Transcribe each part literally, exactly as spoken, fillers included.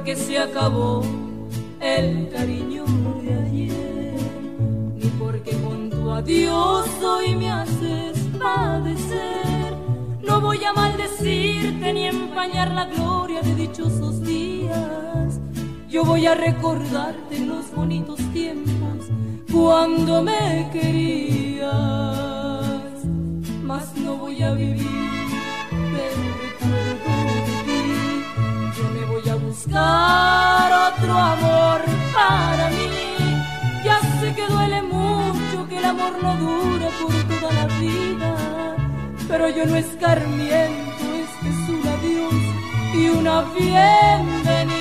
porque se acabó el cariño de ayer, ni porque con tu adiós hoy me haces padecer. No voy a maldecirte ni empañar la gloria de dichosos días. Yo voy a recordarte los bonitos tiempos cuando me querías, mas no voy a vivir del recuerdo de ti. Yo me voy a buscar otro amor para mí. Ya sé que duele mucho, que el amor no dura por toda la vida, pero yo no escarmiento, este es un adiós y una bienvenida.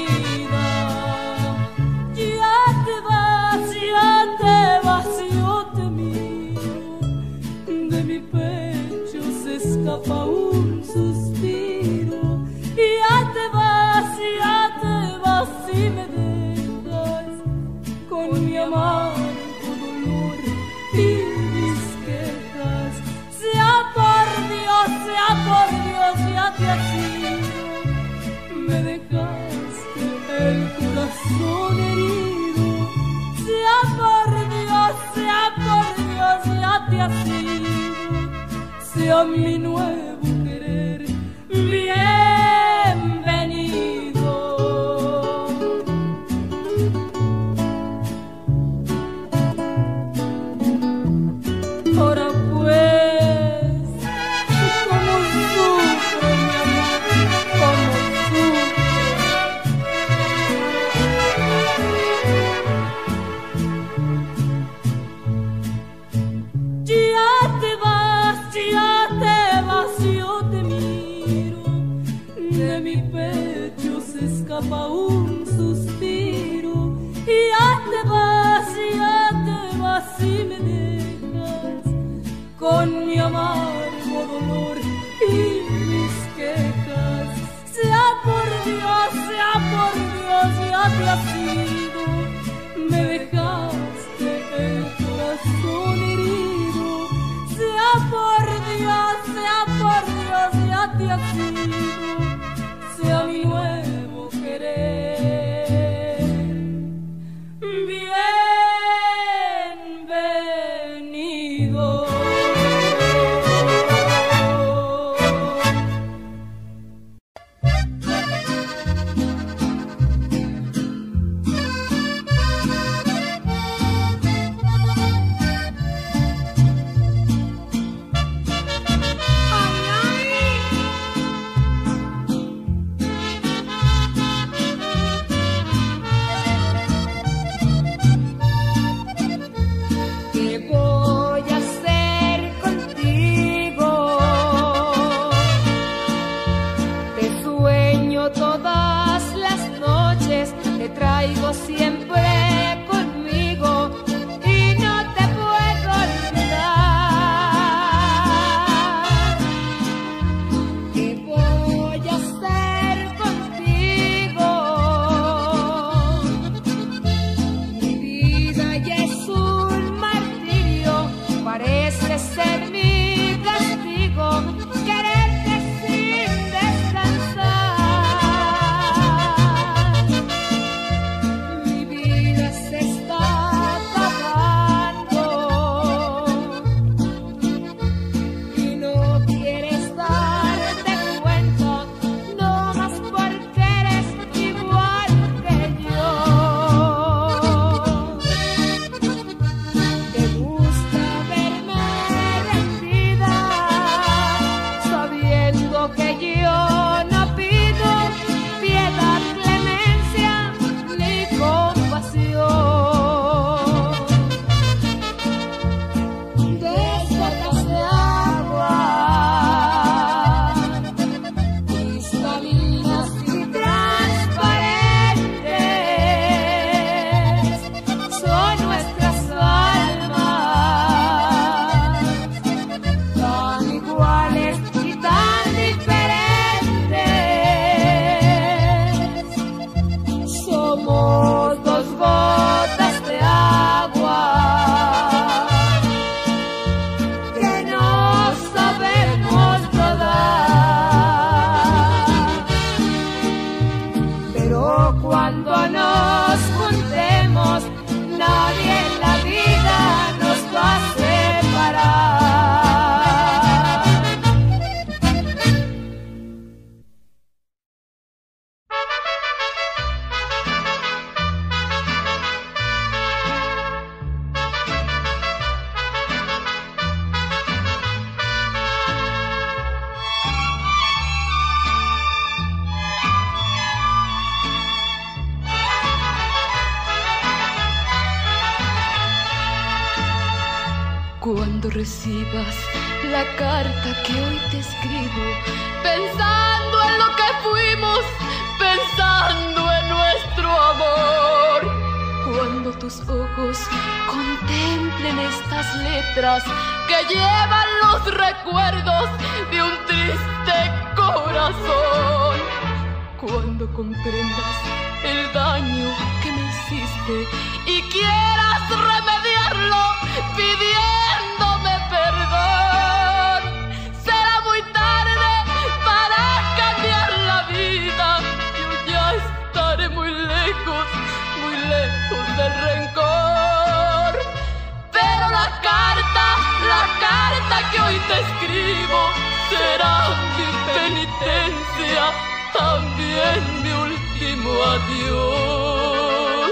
Ya te vas, ya te vas, yo te miro, de mi pecho se escapa un suspiro. Ya te vas, ya te vas y me dejas con mi amargo dolor y mis quejas. Sea por Dios, sea por Dios, ya te has ido, me dejaste el corazón herido. Sea por Dios, sea por Dios, ya te has ido, sea mi nuevo querer bienvenido. Ahora pues, como sufre mi amor, como sufre. Ya te vas, ya te vas, yo te miro, de mi pecho se escapa un suspiro. Ya te vas, ya te vas y me dejas con mi amargo dolor y mis quejas. Sea por Dios, sea por Dios, ya te has ido, me dejaste el corazón herido. Sea por Dios, sea por Dios, ya te has ido, sea mi nuevo querer bienvenido. ¿Qué voy a hacer Cuando recibas la carta que hoy te escribo, pensando en lo que fuimos, pensando en nuestro amor. Cuando tus ojos contemplen estas letras que llevan los recuerdos de un triste corazón. Cuando comprendas el daño que me hiciste y quieras remediarlo pidiéndome perdón. Será muy tarde para cambiar la vida. Yo ya estaré muy lejos, muy lejos del rencor. Pero la carta, la carta que hoy te escribo será mi penitencia, también mi último adiós.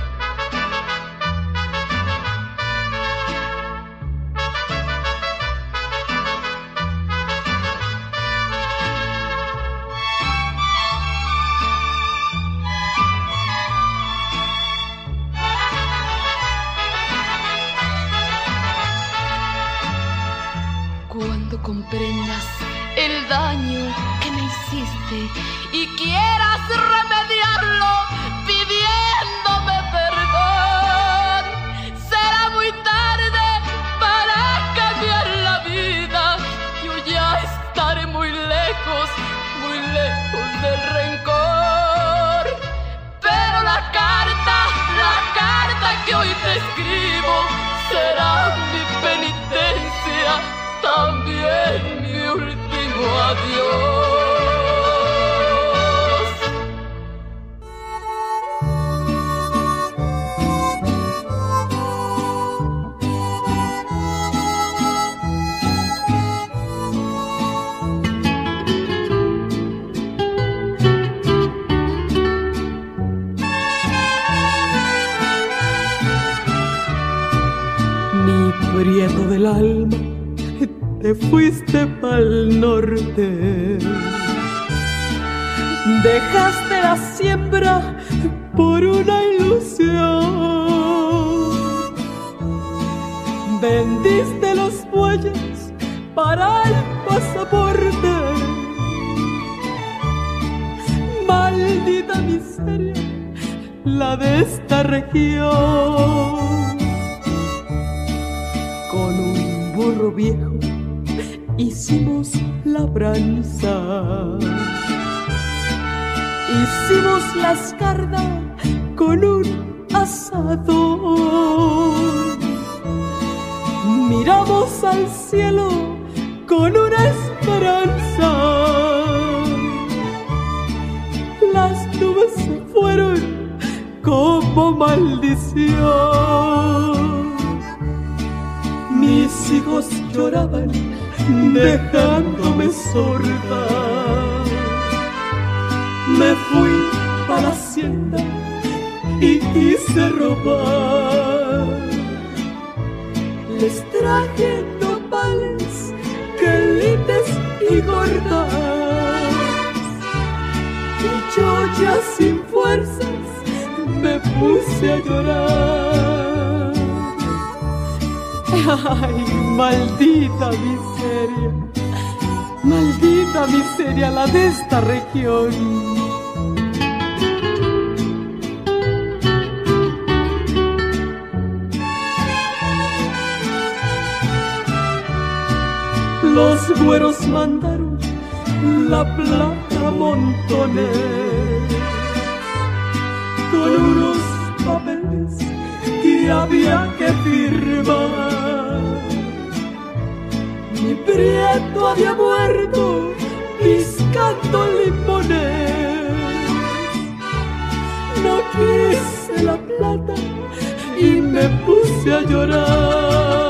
Cuando comprendas el daño que me hiciste y quieras remediarlo pidiéndome perdón, será muy tarde para cambiar la vida. Yo ya estaré muy lejos, muy lejos del rencor. Pero la carta, la carta que hoy te escribo será mi penitencia, también mi último adiós. Mi prieto del alma, te fuiste pa'l norte, dejaste la siembra por una ilusión, vendiste los bueyes para el pasaporte. Maldita miseria, la de esta región. Con un burro viejo hicimos labranza, hicimos la escarda con un asador, miramos al cielo con una esperanza. Las nubes se fueron como maldición. Mis hijos lloraban dejándome sorda. Me fui para la hacienda y quise robar. Les traje nopales, quelites y gordas, y yo ya sin fuerzas me puse a llorar. Ay, maldita miseria, maldita miseria la de esta región. Los güeros mandaron la plata a montones con unos papeles que había que firmar. Mi prieto había muerto piscando limones. No quise la plata y me puse a llorar.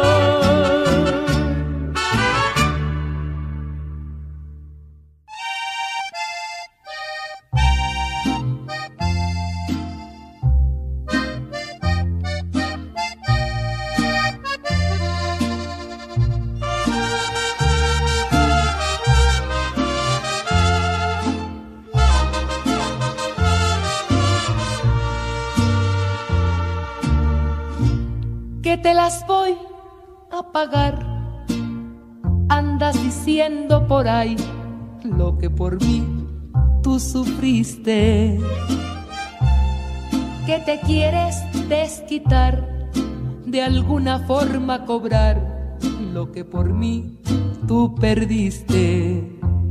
Que te las voy a pagar. Andas diciendo por ahí lo que por mí tú sufriste, que te quieres desquitar, de alguna forma cobrar lo que por mí tú perdiste.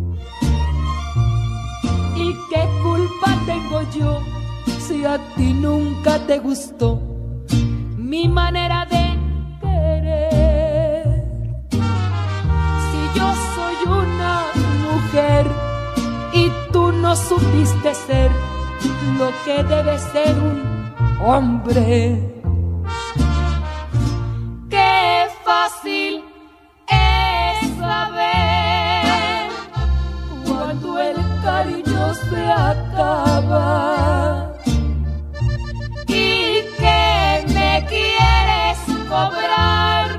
¿Y qué culpa tengo yo si a ti nunca te gustó mi manera de querer? Si yo soy una mujer y tú no supiste ser lo que debe ser un hombre. Qué fácil es saber cuando el cariño se acaba y que me quieres cobrar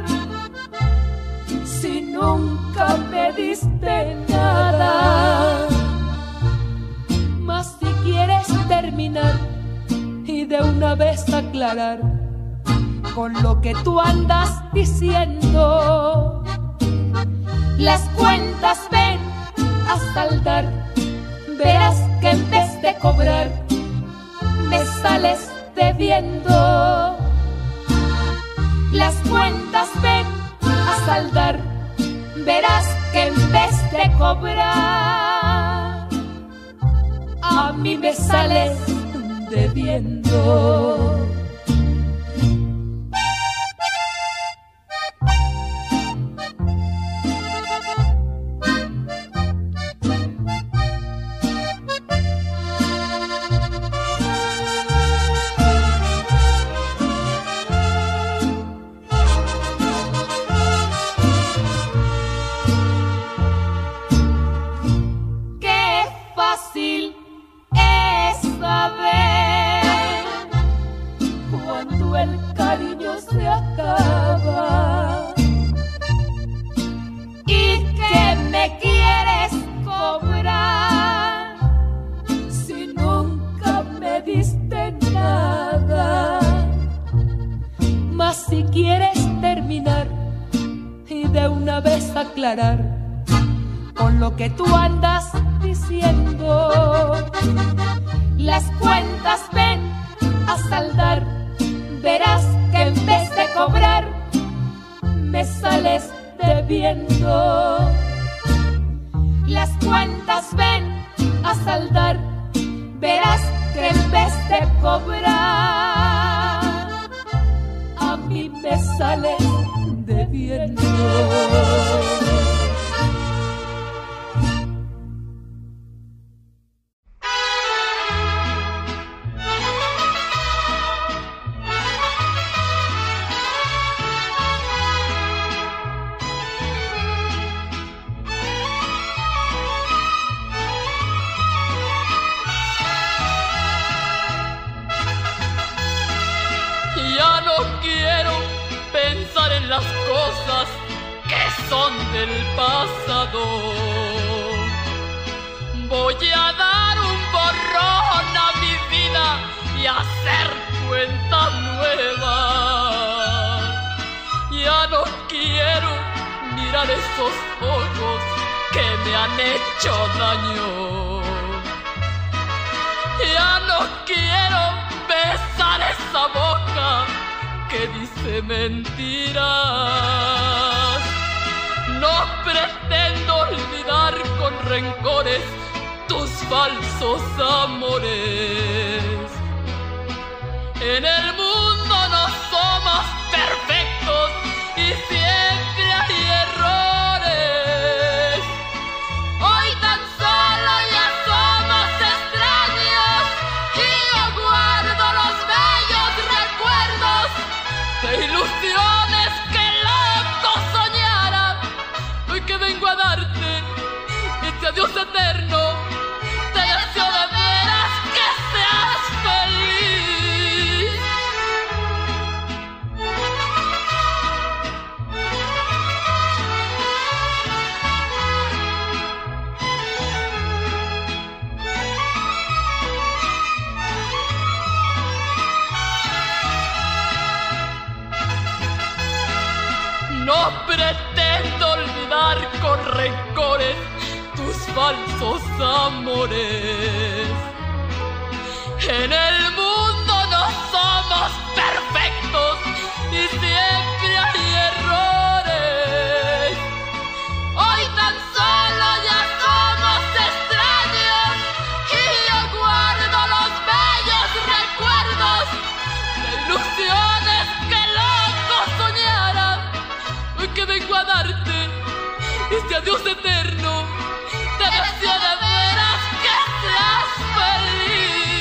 si nunca me diste nada. Mas si quieres terminar y de una vez aclarar con lo que tú andas diciendo, las cuentas ven a saldar, verás que en vez de cobrar me sales debiendo. Las cuentas ven a saldar, verás que en vez de cobrar a mí me sales debiendo. Con lo que tú andas diciendo, las cuentas ven a saldar, verás que en vez de cobrar me sales debiendo. Las cuentas ven a saldar, verás que en vez de cobrar a mí me sales debiendo. Las cosas que son del pasado, voy a dar un borrón a mi vida y hacer cuenta nueva. Ya no quiero mirar esos ojos que me han hecho daño. Ya no quiero besar esa boca que dice mentiras. No pretendo olvidar con rencores tus falsos amores. En el mundo no somos perfectos y siempre hay errores. Hoy tan solo ya somos extraños y yo guardo los bellos recuerdos de ilusiones que loco soñara. Hoy que vengo a darte este adiós eterno, te deseo de veras que seas feliz. no pretendo olvidar con rencores tus falsos amores. En el mundo no somos perfectos y siempre hay errores. Hoy tan solo ya somos extraños y yo guardo los bellos recuerdos de ilusiones que locos soñaran. Hoy que vengo a darte este adiós eterno, te deseo de veras que seas feliz.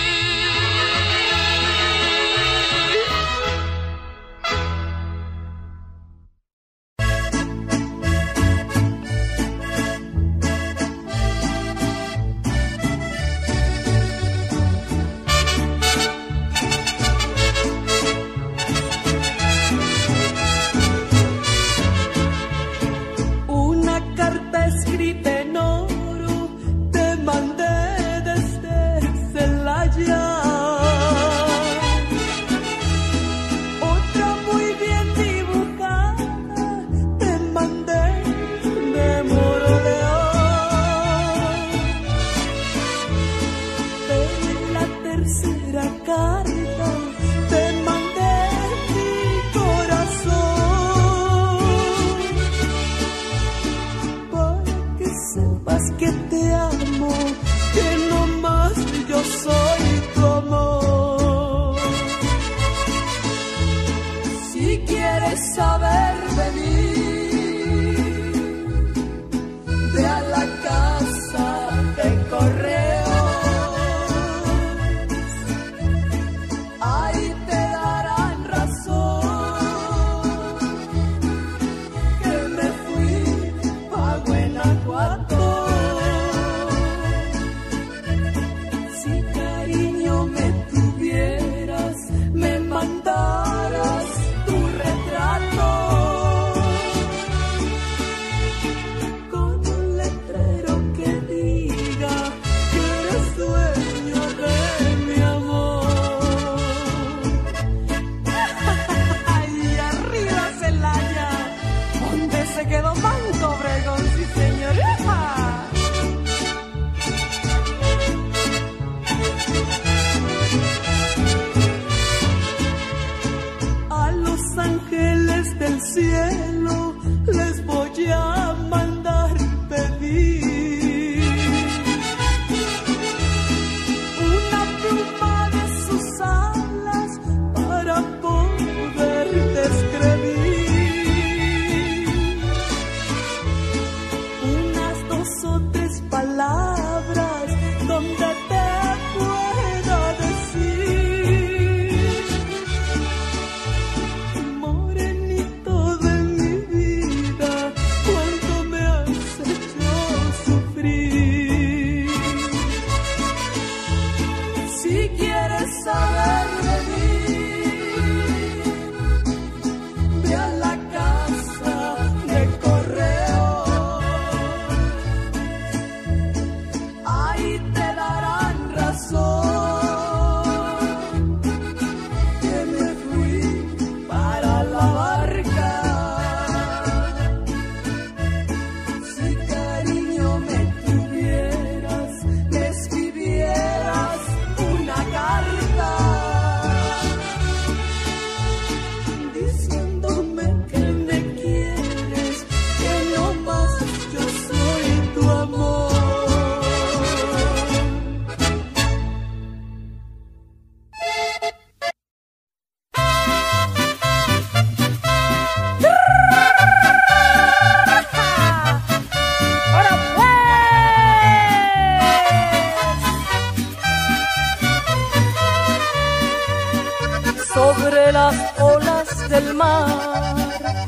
Sobre las olas del mar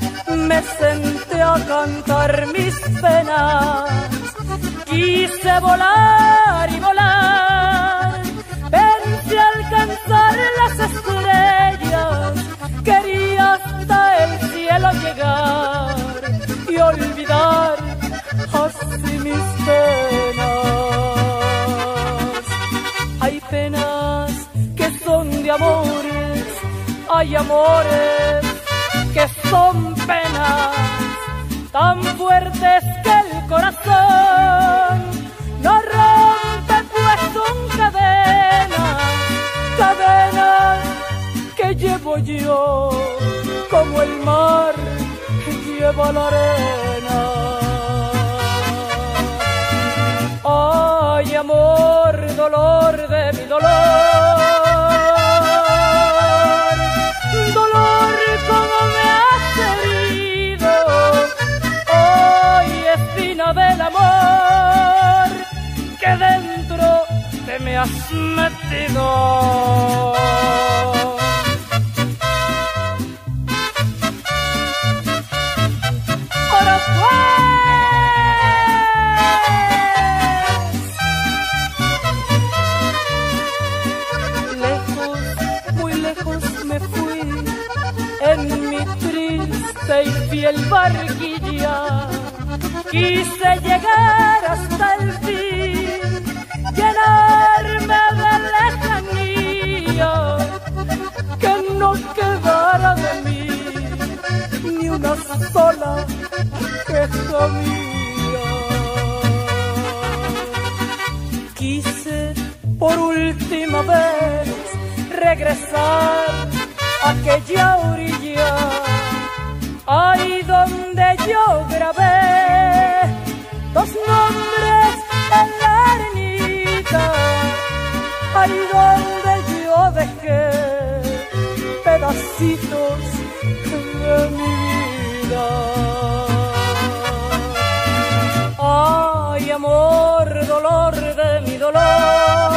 me senté a cantar mis penas. Quise volar y volar, pensé alcanzar las estrellas, quería hasta el cielo llegar y olvidar así mis penas. Hay penas que son de amores, hay amores que son penas. fuertes que el corazón no rompe, pues son cadenas, cadenas que llevo yo como el mar que lleva la arena. Ay, amor, dolor de mi dolor, dolor como me has herido. Ay, espina del amor que dentro te me has metido. Ahora en mi triste y fiel barquilla quise llegar hasta el fin, llenarme de lejanía, que no quedara de mí ni una sola queja mía. Quise por última vez regresar a aquella orilla, ahí donde yo grabé dos nombres en la arenita, ahí donde yo dejé pedacitos de mi vida. Ay, amor, dolor de mi dolor,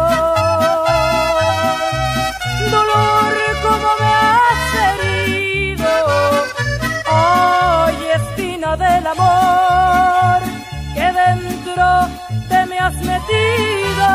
dolor como me has herido. Ay, espina del amor que dentro te me has metido.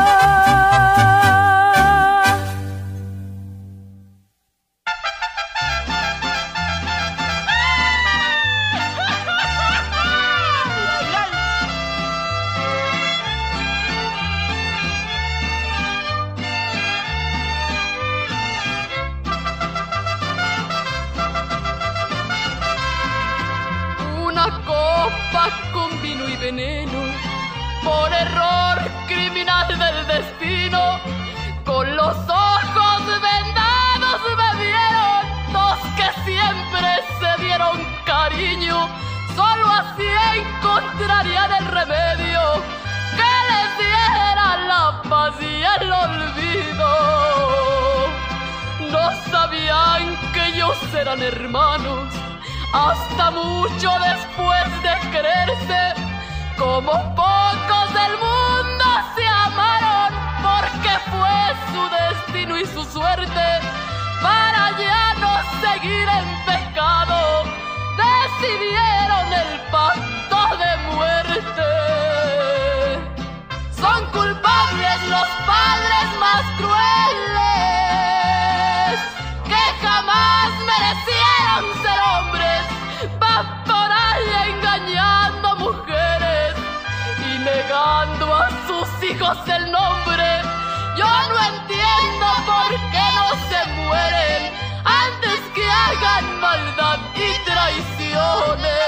Con vino y veneno, por error criminal del destino, con los ojos vendados me vieron dos que siempre se dieron cariño, solo así encontrarían el remedio que les diera la paz y el olvido. No sabían que ellos eran hermanos, hasta mucho después de quererse, como pocos del mundo se amaron, porque fue su destino y su suerte, para ya no seguir en pecado, decidieron el pacto de muerte. Son culpables los padres más crueles, que jamás merecieron ser hombres, van por ahí engañando mujeres y negando a sus hijos el nombre. Yo no entiendo por qué no se mueren antes que hagan maldad y traiciones.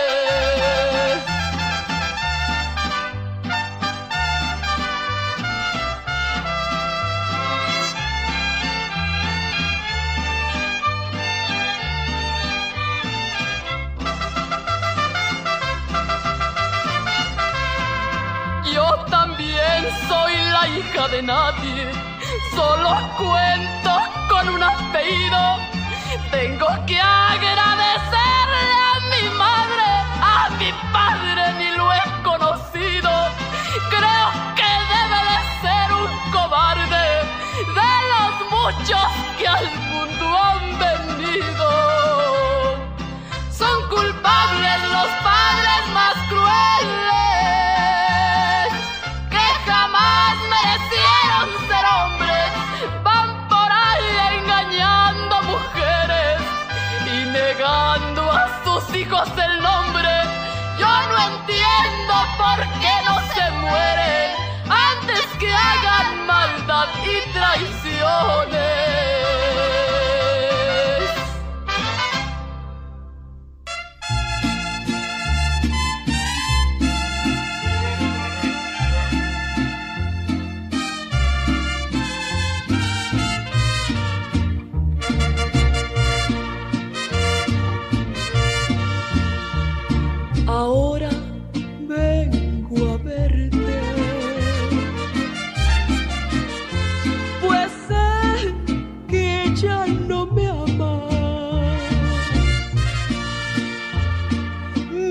Yo también soy la hija de nadie, solo cuento con un apellido. Tengo que agradecerle a mi madre, a mi padre ni lo he conocido. Creo que debe de ser un cobarde de los muchos que al mundo han venido. Son culpables los padres más crueles, que jamás merecieron ser hombres, van por ahí engañando mujeres y negando a sus hijos el nombre. Yo no entiendo por qué no se mueren antes que hagan maldad y traiciones.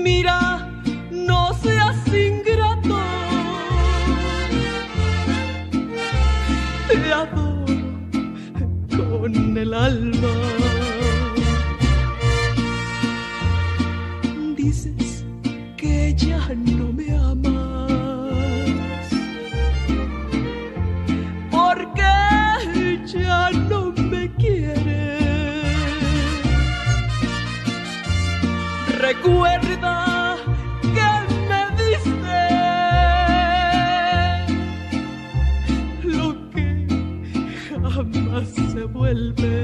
Mira, no seas ingrato, te adoro con el alma. Dices que ya no me amas, porque ya no me quieres. Recuerda que me diste lo que jamás se vuelve.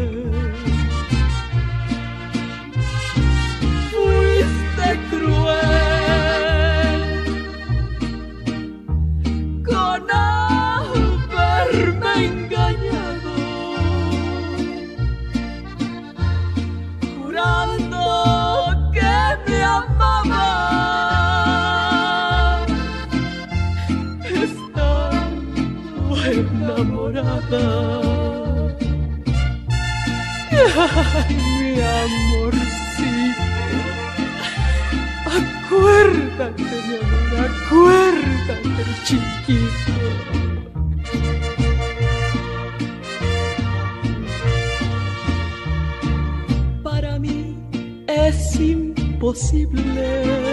Fuiste cruel con haberme engañado, jurando que me amabas, estando enamorada. Ay, mi amorcito, acuérdate, mi amor, acuérdate, chiquito. Para mí es imposible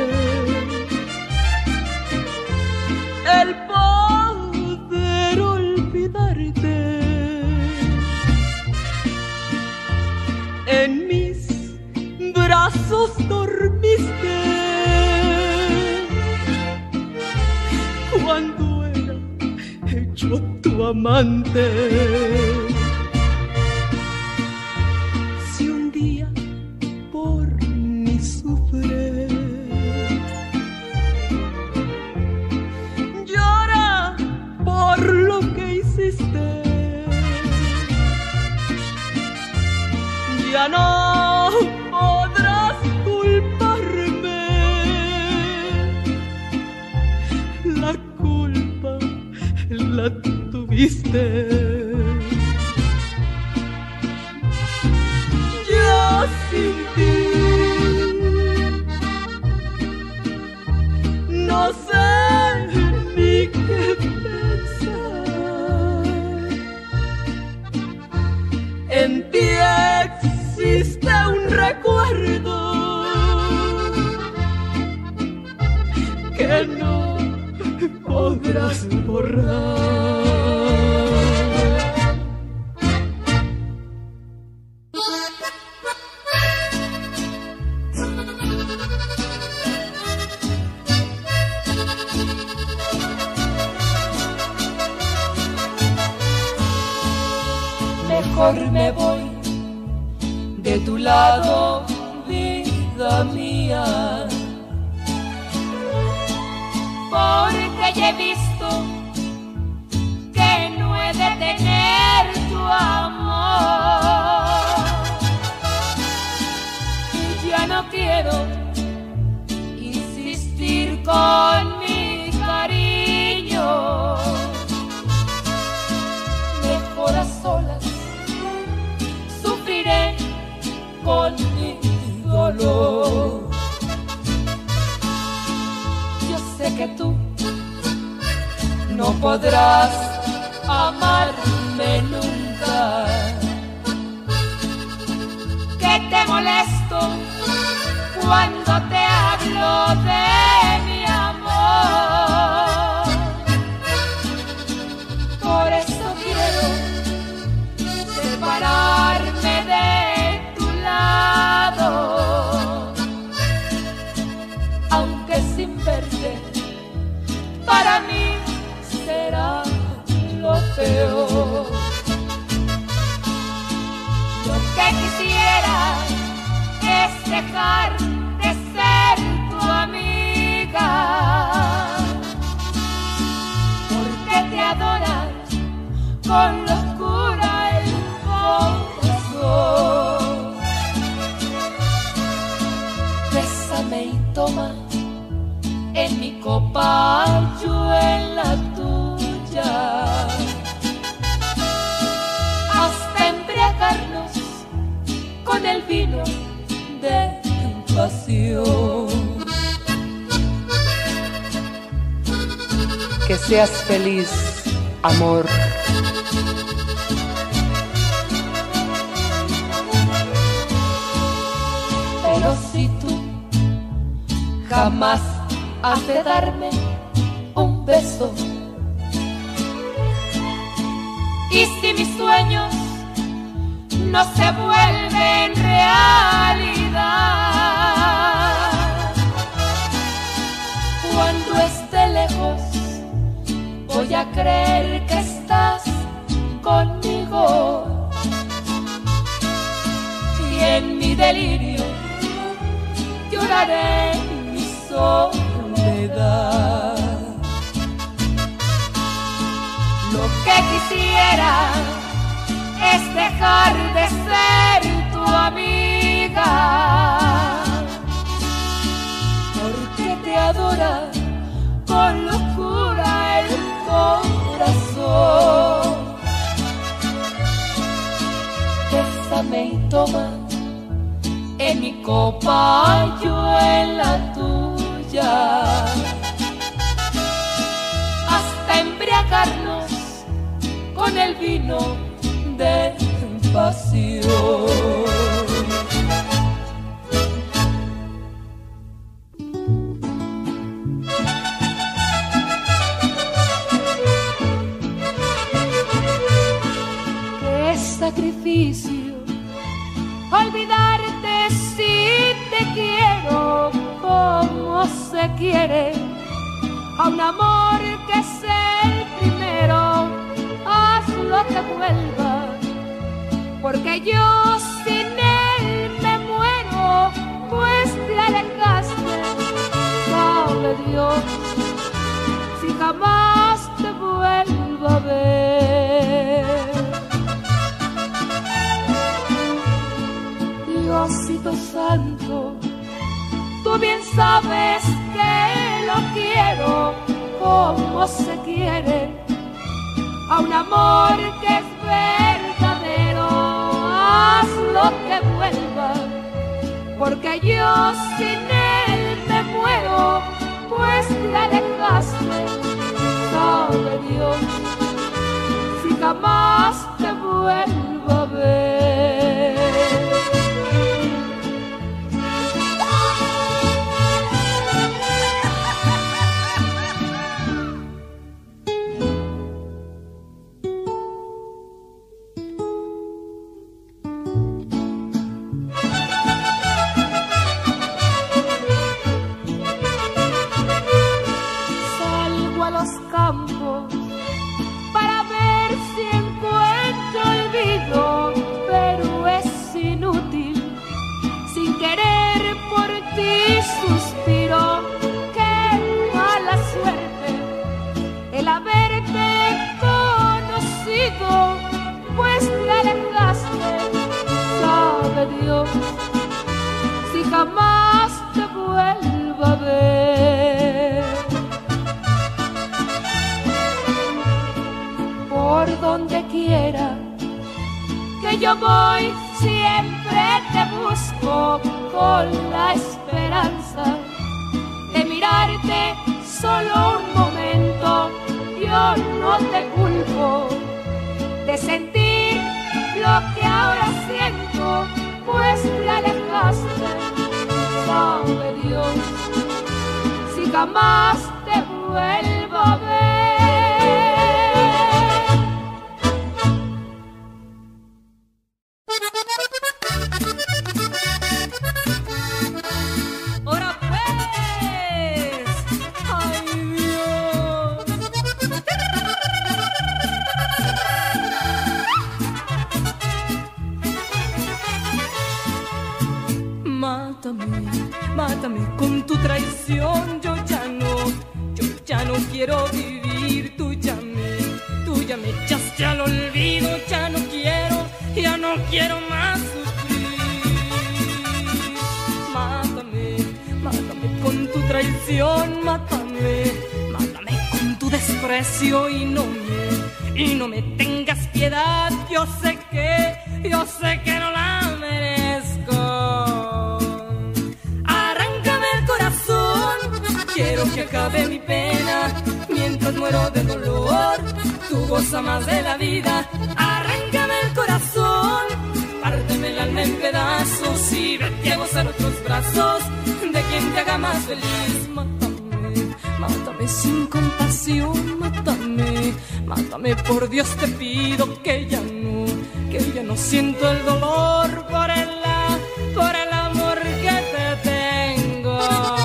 el poder olvidarte. En mis brazos dormiste cuando era yo tu amante. Si un día por mí sufres, llora por lo que hiciste. Ya no podrás culparme, la culpa la tuviste. Yo sin ti no sé ni qué pensar. En ti existe un recuerdo que no podrás borrar. Mejor me voy de tu lado, vida mía, porque ya he visto que no he de tener tu amor. Y ya no quiero insistir con mi cariño. Mejor a solas sufriré con mi dolor. Yo sé que tú no podrás amarme nunca, que te molesto cuando te hablo de mi amor. Por eso quiero separarme de tu lado, aunque sin verte para mí será lo peor. Lo que quisiera es dejar de ser tu amiga, porque te adoras con locura el corazón. Bésame y toma en mi copa, yo en la tuya, hasta embriagarnos con el vino de tu pasión. que seas feliz, amor. Pero si tú jamás has de darme un beso, y si mis sueños no se vuelven realidad, cuando esté lejos voy a creer que estás conmigo, y en mi delirio lloraré mi soledad. Lo que quisiera es dejar de ser tu amiga, porque te adora con locura el corazón. Bésame y toma en mi copa, yo en la tuya, hasta embriagarnos con el vino de pasión. Qué sacrificio olvidarte si te quiero como se quiere a un amor que es el primero. Hazlo que vuelva, porque yo sin él me muero, pues te alejaste. Sabe Dios si jamás te vuelvo a ver. Diosito santo, tú bien sabes que lo quiero como se quiere a un amor que es verdadero. Hazlo que vuelva, porque yo sin él me muero, pues te alejaste. Sabe Dios si jamás te vuelvo a ver. Campos para ver si encuentro olvido, pero es inútil, sin querer por ti suspiro. Qué mala suerte el haberte conocido, pues te alejaste. Sabe Dios si jamás te vuelvo a ver. Por donde quiera que yo voy, siempre te busco con la esperanza de mirarte solo un momento. Yo no te culpo de sentir lo que ahora siento, pues te alejaste. Sabe Dios si jamás te vuelvo a ver. Mátame con tu traición, yo ya no, yo ya no quiero vivir, tú ya me, tú ya me echaste al olvido, ya no quiero, ya no quiero más sufrir. Mátame, mátame con tu traición, mátame, mátame con tu desprecio y no me, y no me tengas piedad, yo sé que, yo sé que no la merezco. Quiero que acabe mi pena mientras mientras muero de dolor. Tú goza más de la vida, arráncame el corazón, párteme el alma en pedazos y vete a gozar otros brazos de quien te haga más feliz. Mátame, mátame sin compasión, mátame, mátame por Dios te pido, que ya no, que ya no siento el dolor por el, por el amor que te tengo.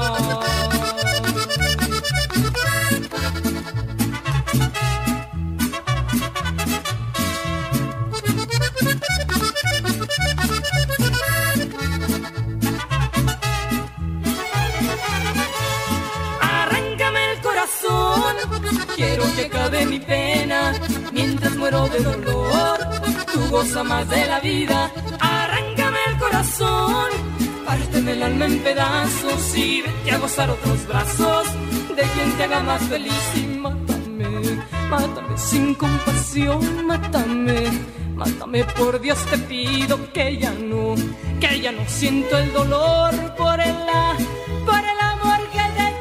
Quiero que acabe mi pena mientras muero de dolor. Tú goza más de la vida, arráncame el corazón, párteme el alma en pedazos y vete a gozar otros brazos de quien te haga más feliz. Y mátame, mátame sin compasión, mátame, mátame por Dios te pido, que ya no, que ya no siento el dolor por el, por el amor que te tengo.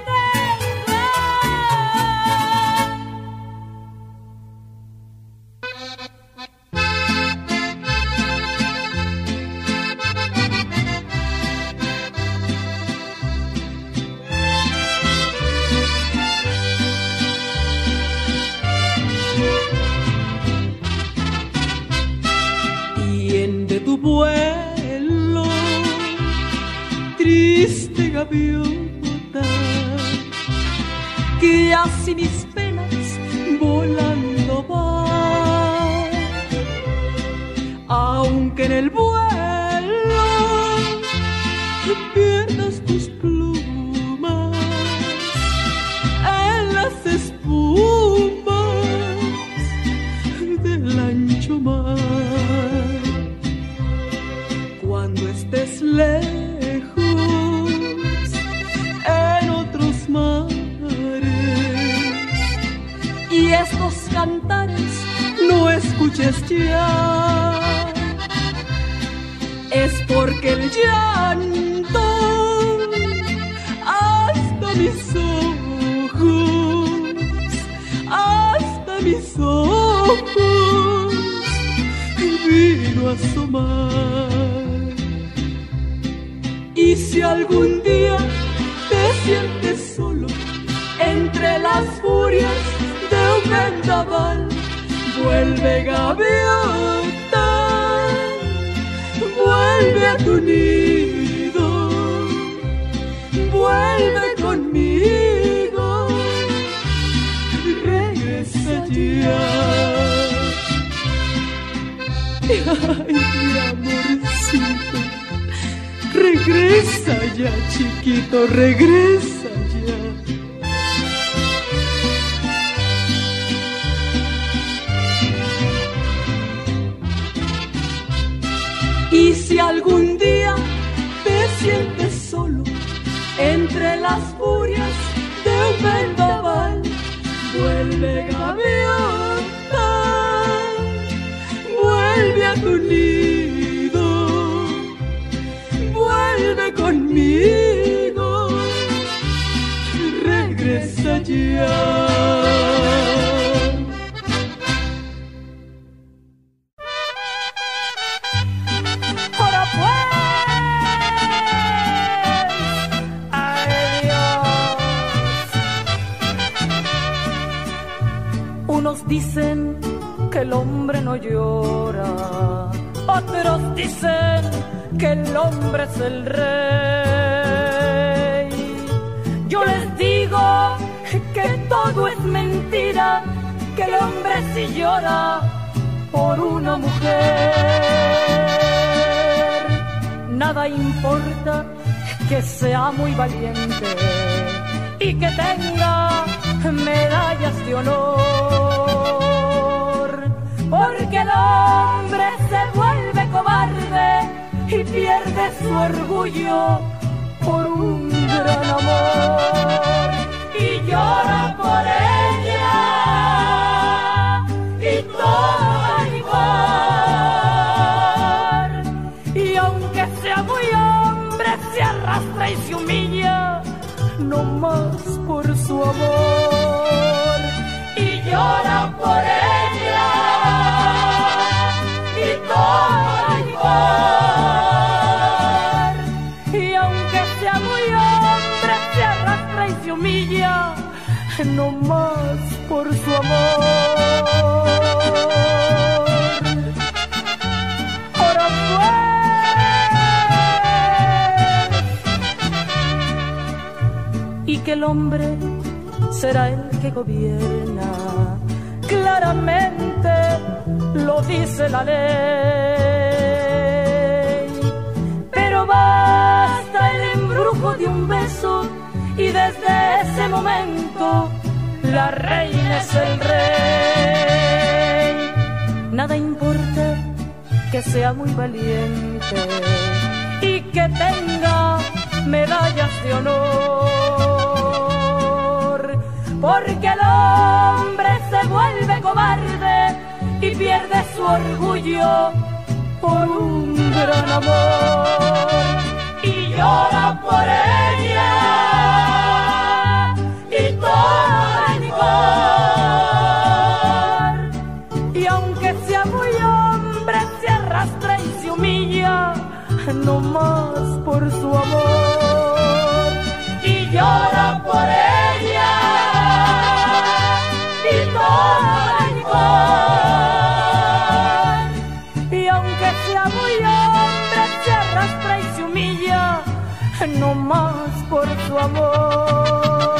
Vuelo, triste gaviota, que así mis penas volando va, aunque en el vuelo pierdas tus plumas en las espumas del ancho mar. Cuando estés lejos en otros mares y estos cantares no escuches ya, es porque el llanto hasta mis ojos, hasta mis ojos vino a asomar. Y si algún día te sientes solo entre las furias de un vendaval, vuelve gaviota, vuelve a tu nido, vuelve conmigo, regresa ya. Ay, mi amorcito, regresa ya, chiquito, regresa ya. Y si algún día te sientes solo entre las furias de un vendaval, vuelve gaviota, vuelve a tu nido, vuelve conmigo, regresa ya. Ahora pues, adiós. Unos dicen que el hombre no llora, otros dicen que el hombre es el rey. Yo les digo que todo es mentira, que el hombre sí llora por una mujer. Nada importa que sea muy valiente y que tenga medallas de honor, porque el hombre se vuelve cobarde y pierde su orgullo por un gran amor, y llora por ella y todo igual. Y aunque sea muy hombre, se arrastra y se humilla no más por su amor. llora por ella y toma igual. Y aunque sea muy hombre, se arrastra y se humilla, no más por su amor. Ahora pues, y que el hombre será el que gobierna, claramente lo dice la ley. Pero basta el embrujo de un beso y desde ese momento la reina es el rey. Nada importa que sea muy valiente y que tenga medallas de honor, porque el hombre se vuelve cobarde y pierde su orgullo por un gran amor. Y llora por ella y toma igual. Y aunque sea muy hombre, se arrastra y se humilla, no más por su amor. Y llora por ella y toma igual. Y aunque sea muy hombre, se arrastra y se humilla, no más por su amor.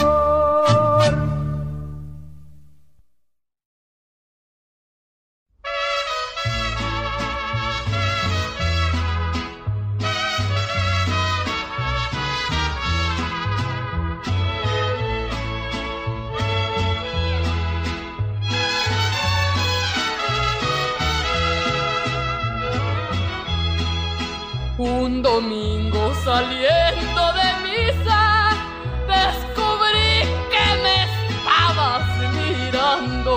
Un domingo saliendo de misa, descubrí que me estabas mirando.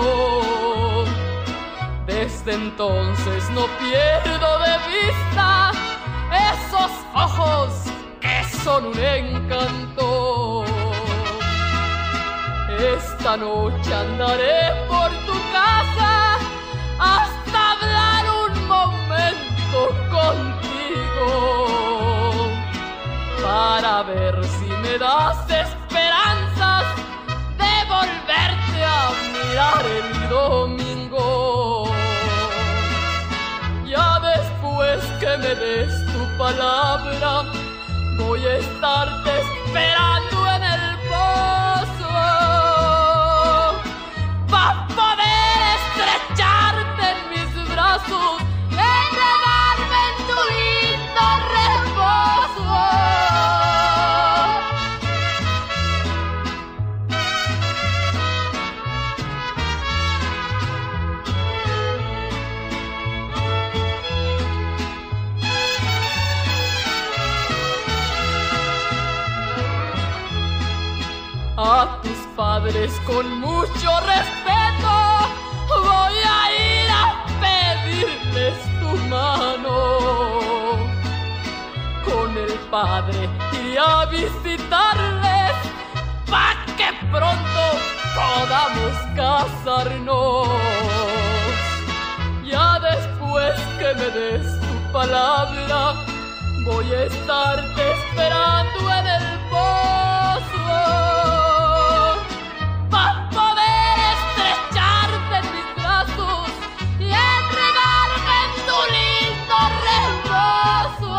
Desde entonces no pierdo de vista esos ojos que son un encanto. Esta noche andaré por tu casa hasta hablar un momento contigo, para ver si me das esperanzas de volverte a mirar el domingo. Ya después que me des tu palabra, voy a estarte esperando en el pozo, para poder estrecharte en mis brazos y enredarme en tu lindo reposo. A tus padres con mucho respeto voy a ir a pedirles tu mano. Con el padre iré a visitarles pa' que pronto podamos casarnos. Ya después que me des tu palabra, voy a estarte esperando en el pozo, para poder estrecharte en mis brazos y enredarme en tu lindo reposo.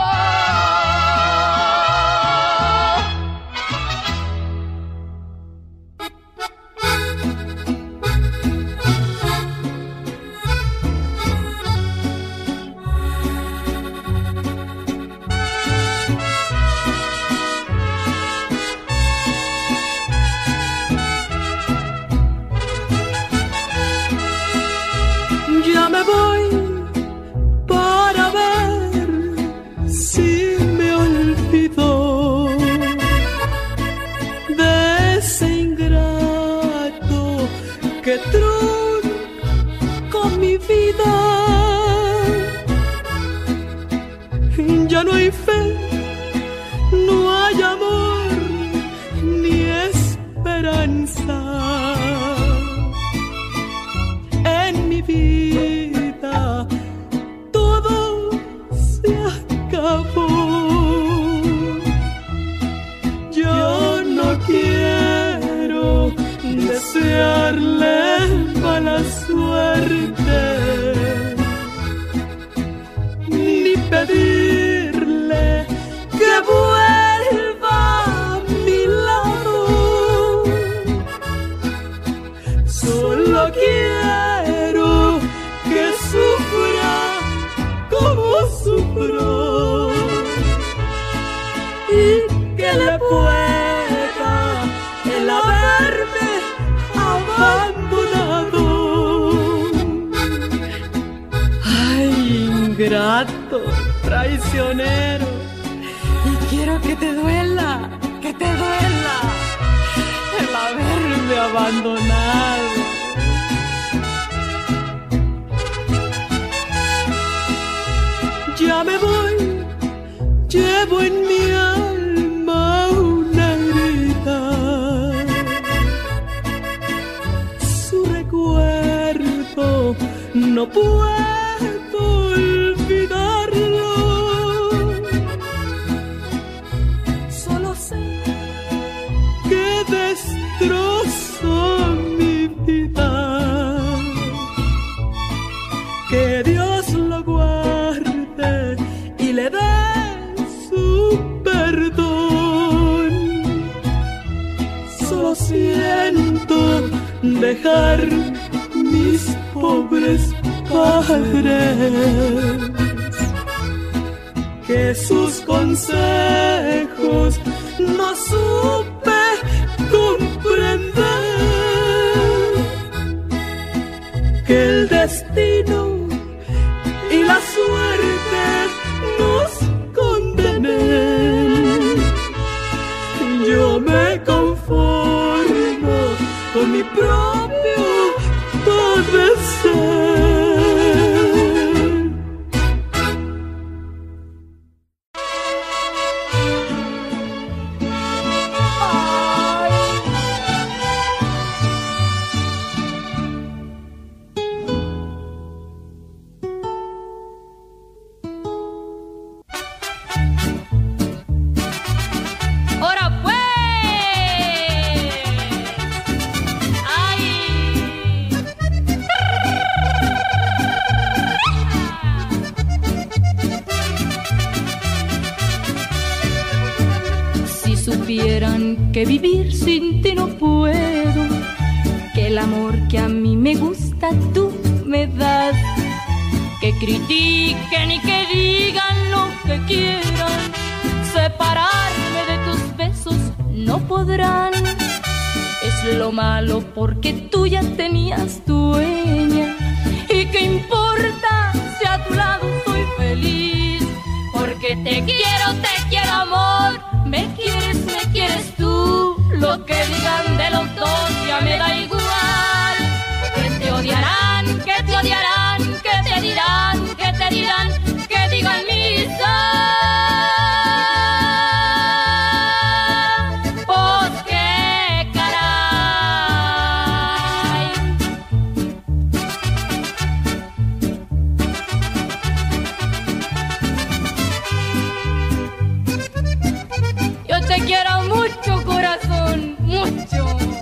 suerte, ni pedirle que vuelva a mi lado. Solo quiero que sufra como sufro y que le pueda el haberme abandonado. Ay, ingrato, traicionero, y quiero que te duela, que te duela el haberme abandonado. Ya me voy, llevo en mi alma una herida. Su recuerdo no puedo olvidarlo. Solo sé que destrozó mi vida. Que Dios lo guarde y le dé su perdón. Solo siento dejar mis pobres padres, que sus consejos no supe comprender, que el destino y la suerte nos condenen. Yo me conformo con mi propio padecer. Que vivir sin ti no puedo, que el amor que a mí me gusta tú me das, que critiquen y que digan lo que quieran, separarme de tus besos no podrán. Es lo malo porque tú ya tenías dueña, y qué importa si a tu lado soy feliz, porque te quiero, te quiero amor, me quieres, me quieres tú. Lo que digan de los dos ya me da igual. Que te odiarán, que te odiarán, que te dirán, que te dirán, que digan misa. Pues qué caray. Yo te quiero mucho, corazón, mucho.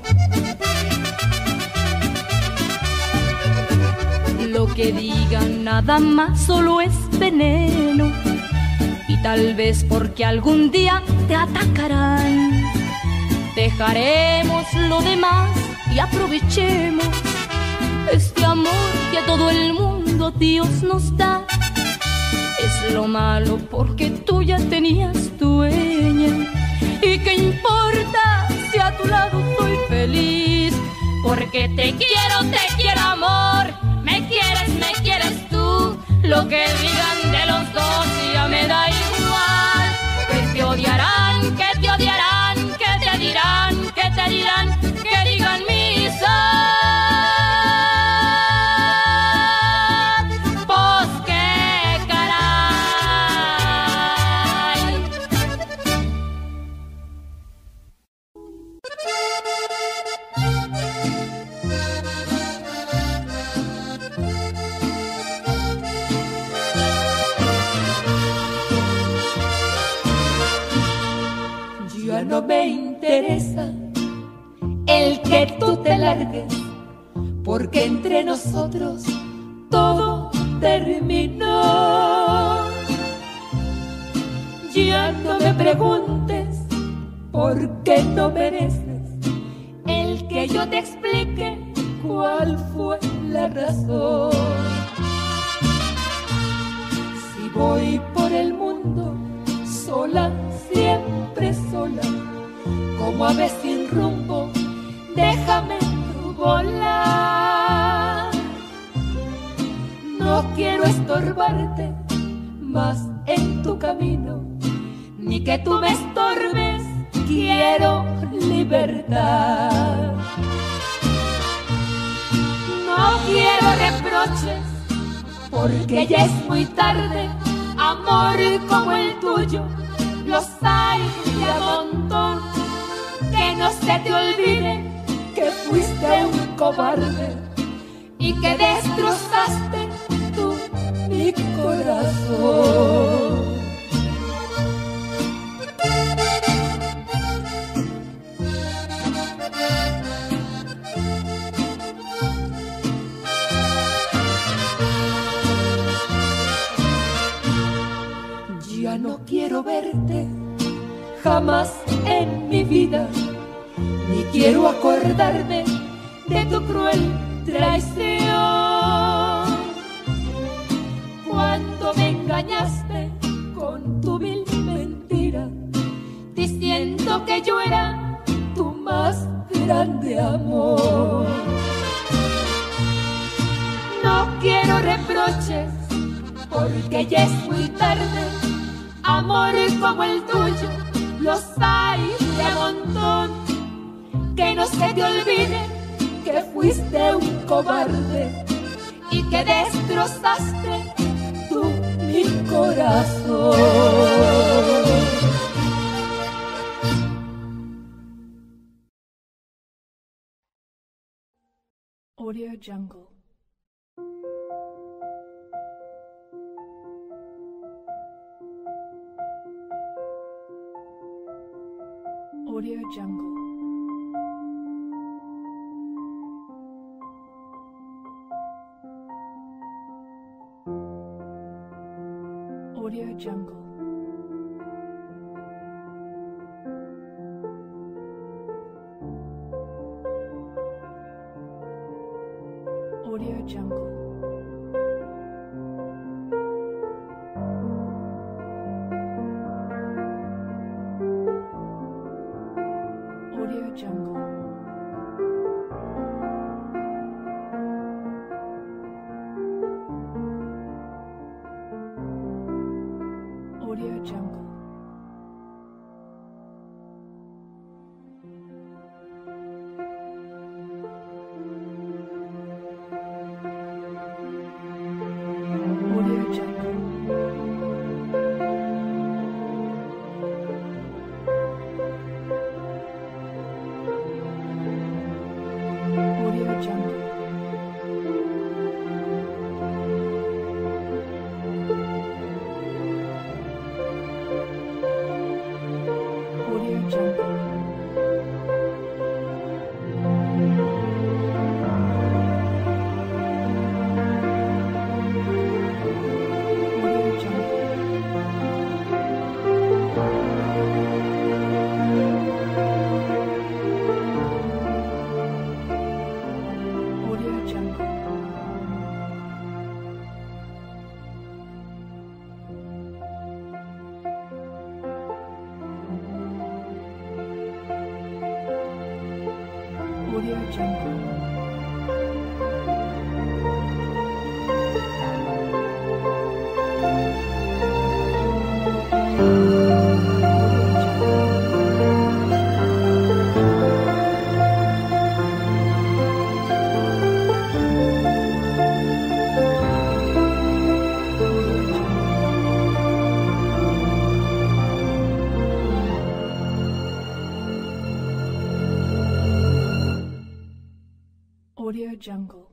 Lo que digan nada más solo es veneno, y tal vez porque algún día te atacarán. Dejaremos lo demás y aprovechemos este amor que a todo el mundo Dios nos da. Es lo malo porque tú ya tenías dueña, y qué importa si a tu lado soy feliz, porque te quiero, te quiero amor, me quieres, me quieres tú. Lo que digan de los dos ya me da igual. Que te odiarán, que te odiarán, que te dirán, que te dirán, que digan misa. Pues qué caray. Ya no me interesa el que tú te largues, porque entre nosotros todo terminó. Ya no me preguntes por qué no mereces el que yo te explique cuál fue la razón. Si voy por el mundo sola, siempre sola, como ave sin rumbo, déjame volar. No quiero estorbarte más en tu camino, ni que tú me estorbes, quiero libertad. No quiero reproches, porque ya es muy tarde. Amor como el tuyo los hay de a montón. Que no se te olvide que fuiste un cobarde y que destrozaste tú mi corazón. Ya no quiero verte jamás en mi vida, ni quiero acordarme de tu cruel traición. Cuando me engañaste con tu vil mentira, diciendo que yo era tu más grande amor. No quiero reproches, porque ya es muy tarde. Amor como el tuyo los hay de a montón. Que no se te olvide que fuiste un cobarde y que destrozaste tú mi corazón. Audio Jungle. Audio Jungle. Audio Jungle. Audio Jungle. Audio Jungle. Audio Jungle. Audio Jungle. Audio Jungle. Audio Jungle. Audio Jungle. Audio Jungle. Audio Jungle.